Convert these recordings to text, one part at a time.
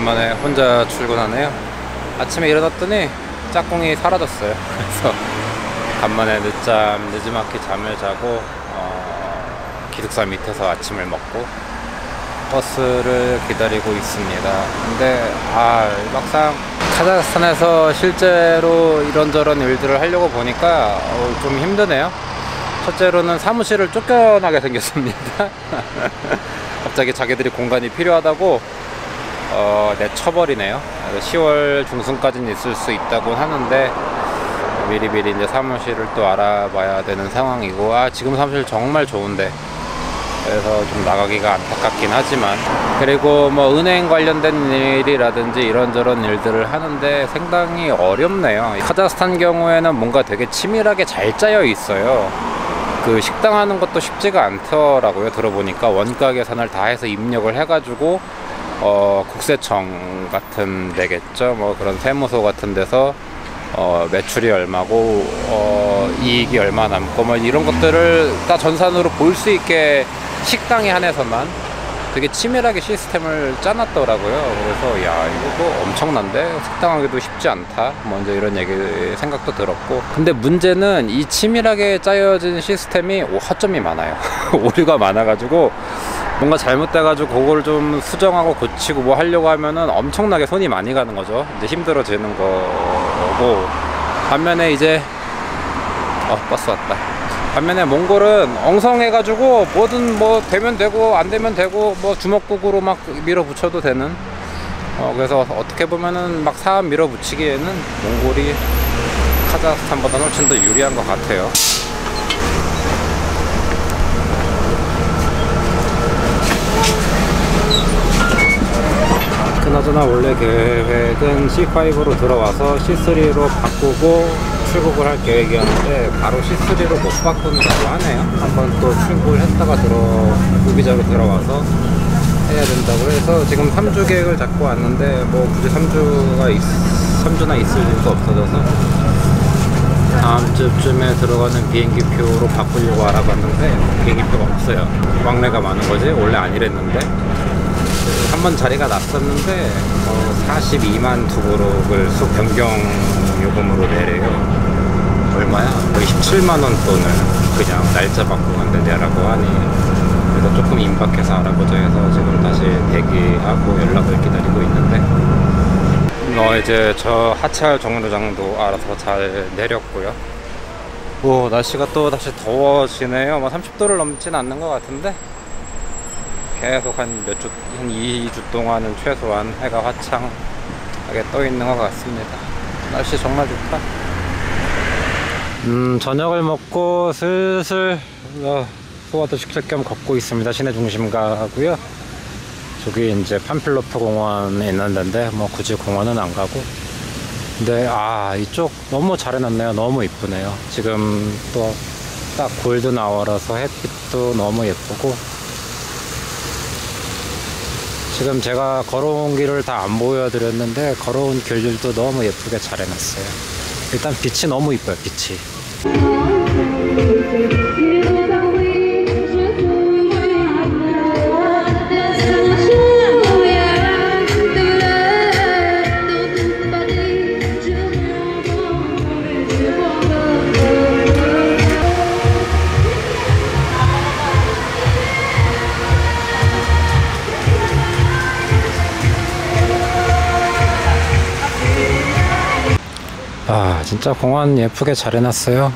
오랜만에 혼자 출근하네요. 아침에 일어났더니 짝꿍이 사라졌어요. 그래서 간만에 늦지막히 잠을 자고 기숙사 밑에서 아침을 먹고 버스를 기다리고 있습니다. 근데 막상 카자흐스탄에서 실제로 이런저런 일들을 하려고 보니까 좀 힘드네요. 첫째로는 사무실을 쫓겨나게 생겼습니다. 갑자기 자기들이 공간이 필요하다고 내쳐버리네요. 10월 중순까지는 있을 수 있다고 하는데 미리미리 이제 사무실을 또 알아봐야 되는 상황이고, 지금 사무실 정말 좋은데, 그래서 좀 나가기가 안타깝긴 하지만, 그리고 뭐 은행 관련된 일이라든지 이런저런 일들을 하는데 상당히 어렵네요. 카자흐스탄 경우에는 뭔가 되게 치밀하게 잘 짜여 있어요. 그 식당 하는 것도 쉽지가 않더라고요. 들어보니까 원가 계산을 다 해서 입력을 해가지고 국세청 같은 데겠죠. 뭐 그런 세무서 같은 데서 매출이 얼마고 이익이 얼마 남고 뭐 이런 것들을 다 전산으로 볼 수 있게 식당에 한해서만 되게 치밀하게 시스템을 짜놨더라고요. 그래서 이거 엄청난데 식당하기도 쉽지 않다, 먼저 이런 생각도 들었고, 근데 문제는 이 치밀하게 짜여진 시스템이 허점이 많아요. 오류가 많아가지고 뭔가 잘못돼가지고 그걸 좀 수정하고 고치고 뭐 하려고 하면은 엄청나게 손이 많이 가는 거죠. 이제 힘들어지는 거고, 반면에 이제 버스 왔다. 반면에 몽골은 엉성해가지고 뭐든 뭐 되면 되고 안 되면 되고 뭐 주먹구구로 막 밀어붙여도 되는, 그래서 어떻게 보면은 막 사업 밀어붙이기에는 몽골이 카자흐스탄보다는 훨씬 더 유리한 것 같아요. 그나저나 원래 계획은 C5로 들어와서 C3로 바꾸고 출국을 할 계획이었는데 바로 C3로 못 바꾼다고 하네요. 한번 또 출국을 했다가 무비자로 들어와서 해야 된다고 해서 지금 3주 계획을 잡고 왔는데 뭐 굳이 3주나 있을 일도 없어져서 다음 주쯤에 들어가는 비행기표로 바꾸려고 알아봤는데 비행기표가 없어요. 왕래가 많은 거지. 원래 아니랬는데 한번 자리가 났었는데 42만 투브룩을 변경 요금으로 내래요. 얼마야? 거의 17만원 돈을 그냥 날짜 바꾸는데 내라고 하니, 그래서 조금 임박해서 알아보자 해서 지금 다시 대기하고 연락을 기다리고 있는데, 이제 저 하차할 정류장도 알아서 잘 내렸고요. 날씨가 또 다시 더워지네요. 30도를 넘진 않는 것 같은데 계속 한 2주 동안은 최소한 해가 화창하게 떠 있는 것 같습니다. 날씨 정말 좋다. 저녁을 먹고 슬슬 소화도 시킬 겸 걷고 있습니다. 시내 중심 가고요. 저기 이제 판필로프 공원에 있는 데인데 뭐 굳이 공원은 안 가고, 근데 이쪽 너무 잘 해놨네요. 너무 이쁘네요. 지금 또 딱 골든 아워라서 햇빛도 너무 예쁘고, 지금 제가 걸어온 길을 다 안 보여드렸는데 걸어온 길들도 너무 예쁘게 잘 해놨어요. 일단 빛이 너무 이뻐요. 빛이. 진짜 공원 예쁘게 잘 해놨어요.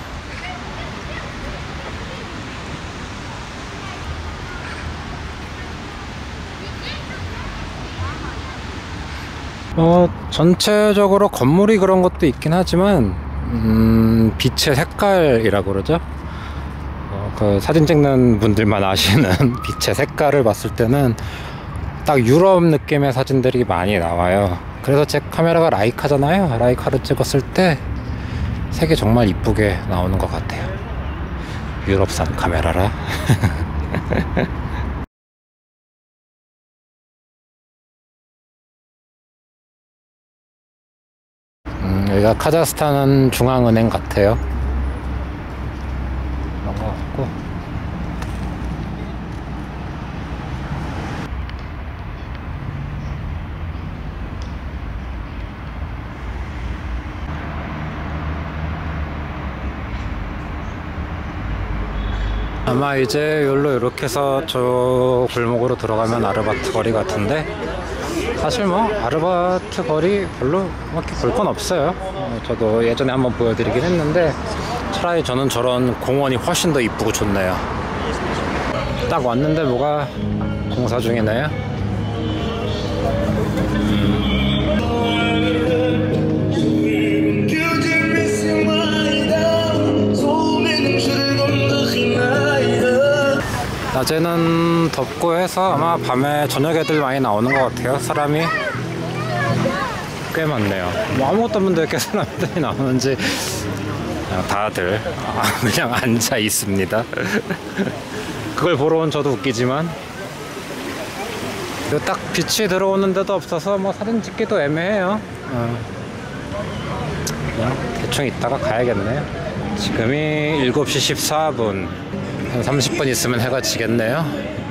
전체적으로 건물이 그런 것도 있긴 하지만 빛의 색깔이라고 그러죠. 그 사진 찍는 분들만 아시는 빛의 색깔을 봤을 때는 딱 유럽 느낌의 사진들이 많이 나와요. 그래서 제 카메라가 라이카잖아요. 라이카로 찍었을 때 색이 정말 이쁘게 나오는 것 같아요. 유럽산 카메라라. 여기가 카자흐스탄 중앙은행 같아요. 그런 것 같고, 아마 이제 여기로 이렇게 해서 저 골목으로 들어가면 아르바트 거리 같은데, 사실 뭐 아르바트 거리 별로 그렇게 볼 건 없어요. 저도 예전에 한번 보여드리긴 했는데 차라리 저는 저런 공원이 훨씬 더 이쁘고 좋네요. 딱 왔는데 뭐가 공사 중이네요. 낮에는 덥고 해서 아마 밤에 저녁 애들 많이 나오는 것 같아요. 사람이 꽤 많네요. 뭐 아무것도 없는데 이렇게 사람들이 나오는지. 그냥 다들 그냥 앉아 있습니다. 그걸 보러 온 저도 웃기지만, 딱 빛이 들어오는 데도 없어서 뭐 사진 찍기도 애매해요. 그냥 대충 있다가 가야겠네요. 지금이 7시 14분. 한 30분 있으면 해가 지겠네요.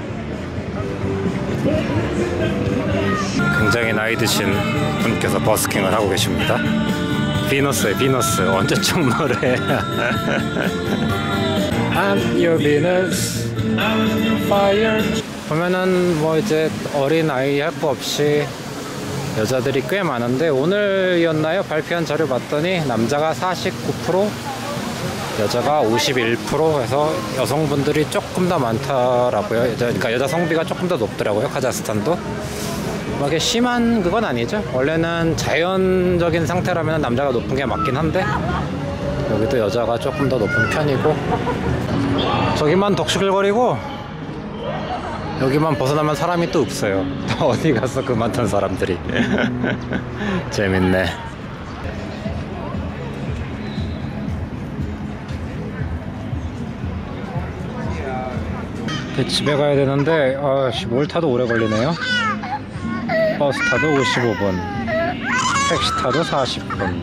굉장히 나이 드신 분께서 버스킹을 하고 계십니다. 비너스에 비너스 언제적 노래. I'm your Venus, I'm fire. 보면은 뭐 이제 어린 아이 할 거 없이 여자들이 꽤 많은데, 오늘이었나요? 발표한 자료 봤더니 남자가 49%, 여자가 51% 해서 여성분들이 조금 더 많더라고요. 그러니까 여자 성비가 조금 더 높더라고요. 카자흐스탄도 막 이게 심한 그건 아니죠. 원래는 자연적인 상태라면 남자가 높은 게 맞긴 한데, 여기도 여자가 조금 더 높은 편이고, 저기만 덕시글거리고 여기만 벗어나면 사람이 또 없어요. 어디 가서 그 많던 사람들이. 재밌네. 집에 가야 되는데 뭘 타도 오래 걸리네요. 버스 타도 55분, 택시 타도 40분,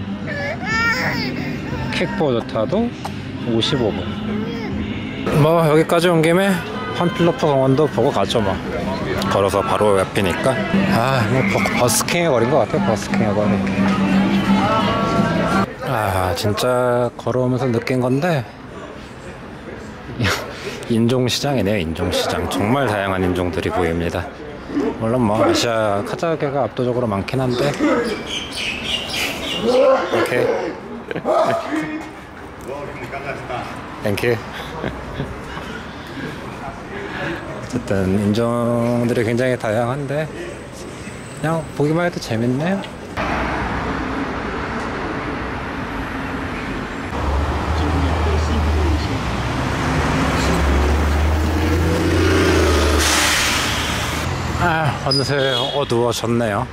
킥보드 타도 55분. 뭐 여기까지 온 김에 판필로프 공원도 보고 가죠. 뭐 걸어서 바로 옆이니까. 뭐 버스킹에 걸린 것 같아요. 버스킹에 걸린. 진짜 걸어오면서 느낀 건데, 인종시장이네요. 인종시장. 정말 다양한 인종들이 보입니다. 물론 뭐 아시아 카자흐계가 압도적으로 많긴 한데. 오케이. 땡큐. 어쨌든 인종들이 굉장히 다양한데 그냥 보기만 해도 재밌네요. 어느새 어두워졌네요.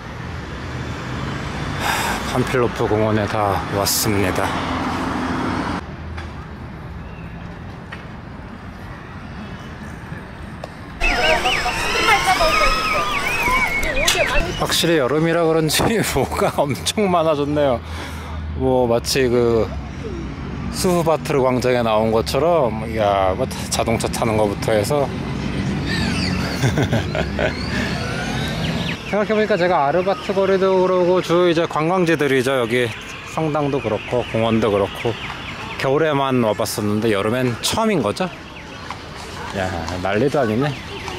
판필로프 공원에 다 왔습니다. 확실히 여름이라 그런지 뭐가 엄청 많아졌네요. 뭐 마치 그 수후바트르 광장에 나온 것처럼, 뭐 자동차 타는 것부터 해서. 생각해보니까 제가 아르바트 거리도 그러고 주 이제 관광지들이죠. 여기 성당도 그렇고 공원도 그렇고 겨울에만 와봤었는데 여름엔 처음인 거죠. 난리도 아니네.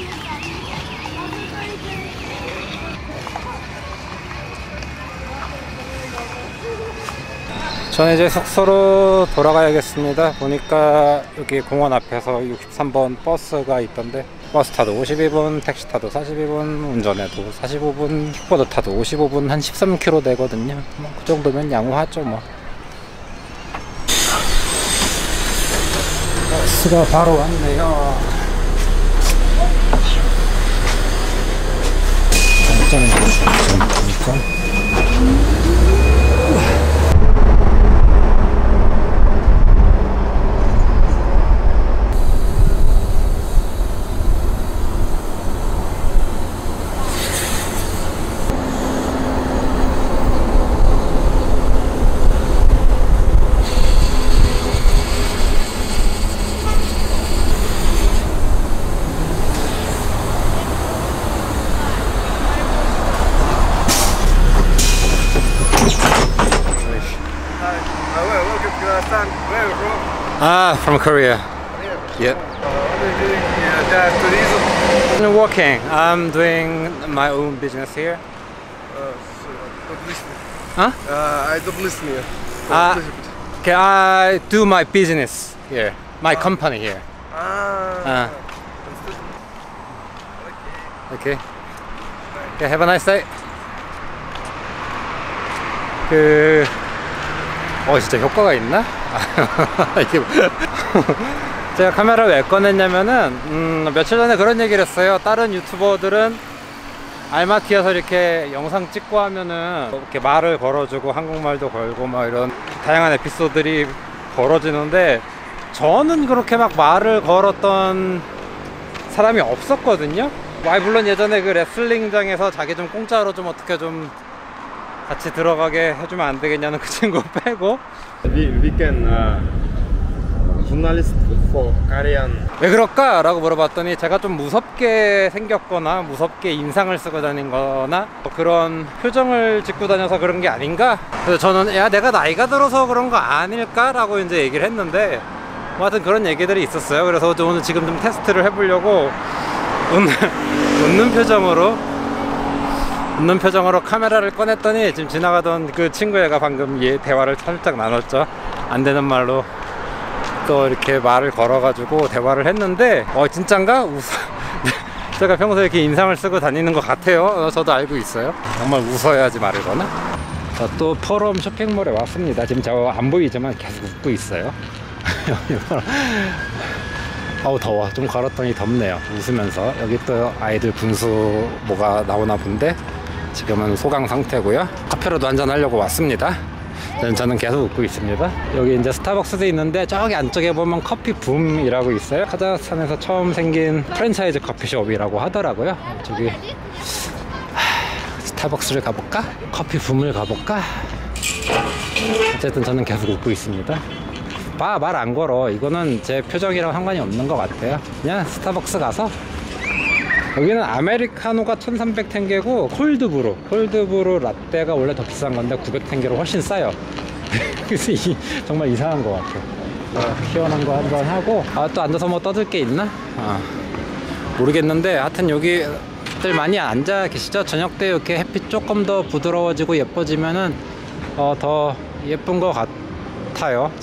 저는 이제 숙소로 돌아가야겠습니다. 보니까 여기 공원 앞에서 63번 버스가 있던데, 버스 타도 52분, 택시 타도 42분, 운전해도 45분, 킥보드 타도 55분, 한 13km 되거든요. 그 정도면 양호하죠 뭐. 버스가 바로 왔네요. From Korea. Yep. doing the tourism. I'm working. I'm doing my own business here. Don't listen. Huh? I don't listen here. Can I do my business here? My company here. Okay. Okay, have a nice day. 진짜 효과가 있나? 이게 제가 카메라를 왜 꺼냈냐면은 며칠 전에 그런 얘기를 했어요. 다른 유튜버들은 알마티에서 이렇게 영상 찍고 하면은 이렇게 말을 걸어주고 한국말도 걸고 막 이런 다양한 에피소드들이 벌어지는데, 저는 그렇게 막 말을 걸었던 사람이 없었거든요. 물론 예전에 그 레슬링장에서 자기 좀 공짜로 좀 어떻게 좀 같이 들어가게 해주면 안 되겠냐는 그 친구 빼고, We can journalist for Korean. 왜 그럴까? 라고 물어봤더니 제가 좀 무섭게 생겼거나 무섭게 인상을 쓰고 다닌 거나 그런 표정을 짓고 다녀서 그런 게 아닌가? 그래서 저는 야, 내가 나이가 들어서 그런 거 아닐까? 라고 이제 얘기를 했는데, 뭐 하여튼 그런 얘기들이 있었어요. 그래서 오늘 지금 좀 테스트를 해보려고 웃는 표정으로 카메라를 꺼냈더니, 지금 지나가던 그 친구애가 방금 대화를 살짝 나눴죠. 안 되는 말로 또 이렇게 말을 걸어가지고 대화를 했는데, 진짠가? 제가 평소에 이렇게 인상을 쓰고 다니는 것 같아요. 저도 알고 있어요. 정말 웃어야지 말을 거나. 자, 또 포럼 쇼핑몰에 왔습니다. 지금 저 안 보이지만 계속 웃고 있어요. 어우 더워. 좀 걸었더니 덥네요. 웃으면서. 여기 또 아이들 분수 뭐가 나오나 본데 지금은 소강 상태고요. 카페라도 한잔 하려고 왔습니다. 저는 계속 웃고 있습니다. 여기 이제 스타벅스도 있는데 저기 안쪽에 보면 커피 붐이라고 있어요. 카자흐스탄에서 처음 생긴 프랜차이즈 커피숍이라고 하더라고요. 저기 스타벅스를 가볼까? 커피 붐을 가볼까? 어쨌든 저는 계속 웃고 있습니다. 말 안 걸어. 이거는 제 표정이랑 상관이 없는 것 같아요. 그냥 스타벅스 가서, 여기는 아메리카노가 1300텐게고 콜드브루 라떼가 원래 더 비싼 건데 900텐게로 훨씬 싸요. 그래서 정말 이상한 것 같아요. 시원한 거 한잔 하고, 또 앉아서 뭐 떠들 게 있나? 모르겠는데 하여튼 여기들 많이 앉아 계시죠? 저녁 때 이렇게 햇빛 조금 더 부드러워지고 예뻐지면은 더 예쁜 것 같아요.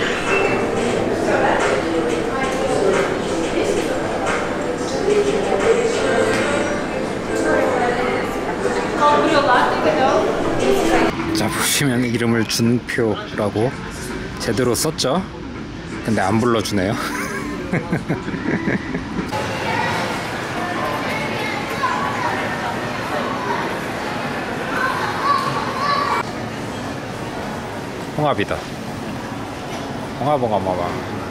자, 보시면 이름을 준표라고 제대로 썼죠? 근데 안 불러주네요. 홍합이다. 홍합.